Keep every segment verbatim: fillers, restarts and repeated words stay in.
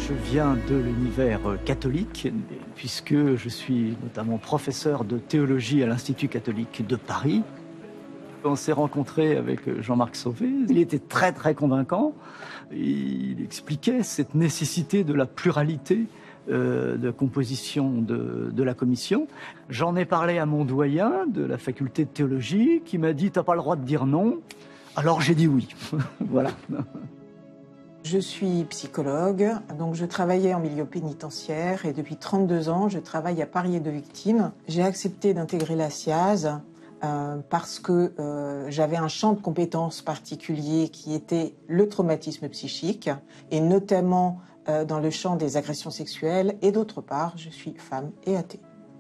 Je viens de l'univers catholique, puisque je suis notamment professeur de théologie à l'Institut catholique de Paris. On s'est rencontré avec Jean-Marc Sauvé. Il était très très convaincant. Il expliquait cette nécessité de la pluralité euh, de composition de, de la commission. J'en ai parlé à mon doyen de la faculté de théologie qui m'a dit « t'as pas le droit de dire non ». Alors j'ai dit oui. Voilà. Je suis psychologue, donc je travaillais en milieu pénitentiaire et depuis trente-deux ans, je travaille à parier de victimes. J'ai accepté d'intégrer la C I A Z euh, parce que euh, j'avais un champ de compétences particulier qui était le traumatisme psychique et notamment euh, dans le champ des agressions sexuelles et d'autre part, je suis femme et athée.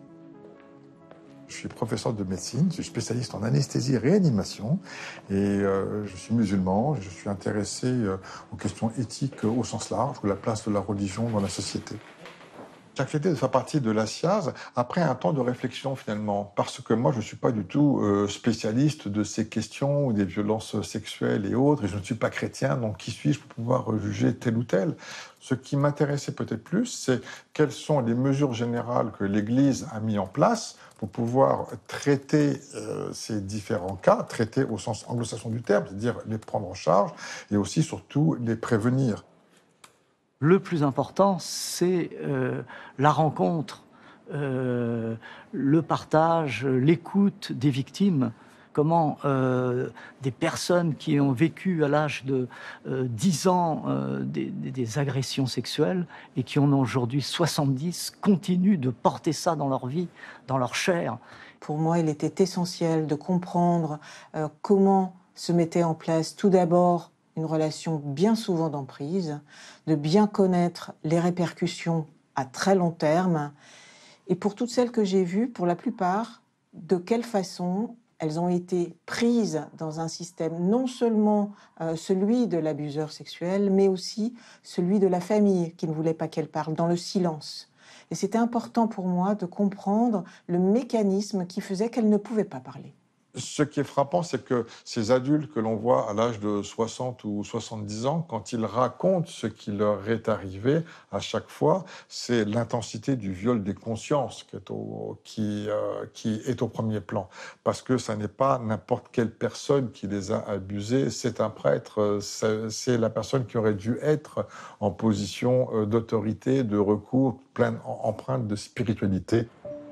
Je suis professeur de médecine, je suis spécialiste en anesthésie et réanimation et euh, je suis musulman, je suis intéressé euh, aux questions éthiques euh, au sens large, de la place de la religion dans la société. J'ai accepté de faire partie de la C I A Z après un temps de réflexion finalement, parce que moi je ne suis pas du tout euh, spécialiste de ces questions, des violences sexuelles et autres, et je ne suis pas chrétien, donc qui suis-je pour pouvoir juger tel ou tel? Ce qui m'intéressait peut-être plus, c'est quelles sont les mesures générales que l'Église a mis en place pour pouvoir traiter euh, ces différents cas, traiter au sens anglo-saxon du terme, c'est-à-dire les prendre en charge, et aussi surtout les prévenir. Le plus important, c'est euh, la rencontre, euh, le partage, l'écoute des victimes. Comment euh, des personnes qui ont vécu à l'âge de euh, dix ans euh, des, des agressions sexuelles et qui en ont aujourd'hui soixante-dix continuent de porter ça dans leur vie, dans leur chair. Pour moi, il était essentiel de comprendre euh, comment se mettait en place tout d'abord une relation bien souvent d'emprise, de bien connaître les répercussions à très long terme. Et pour toutes celles que j'ai vues, pour la plupart, de quelle façon elles ont été prises dans un système, non seulement euh, celui de l'abuseur sexuel, mais aussi celui de la famille qui ne voulait pas qu'elles parlent, dans le silence. Et c'était important pour moi de comprendre le mécanisme qui faisait qu'elles ne pouvaient pas parler. Ce qui est frappant, c'est que ces adultes que l'on voit à l'âge de soixante ou soixante-dix ans, quand ils racontent ce qui leur est arrivé, à chaque fois, c'est l'intensité du viol des consciences qui est au, qui, euh, qui est au premier plan. Parce que ça n'est pas n'importe quelle personne qui les a abusés, c'est un prêtre, c'est la personne qui aurait dû être en position d'autorité, de recours, pleine empreinte de spiritualité.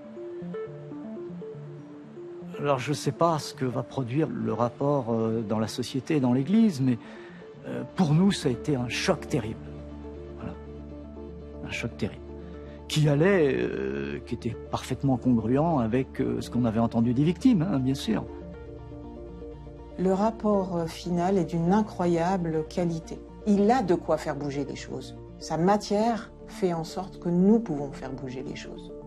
Alors je ne sais pas ce que va produire le rapport euh, dans la société et dans l'Église, mais euh, pour nous, ça a été un choc terrible. Voilà. Un choc terrible. Qui allait, euh, qui était parfaitement congruent avec euh, ce qu'on avait entendu des victimes, hein, bien sûr. Le rapport final est d'une incroyable qualité. Il a de quoi faire bouger les choses. Sa matière fait en sorte que nous pouvons faire bouger les choses.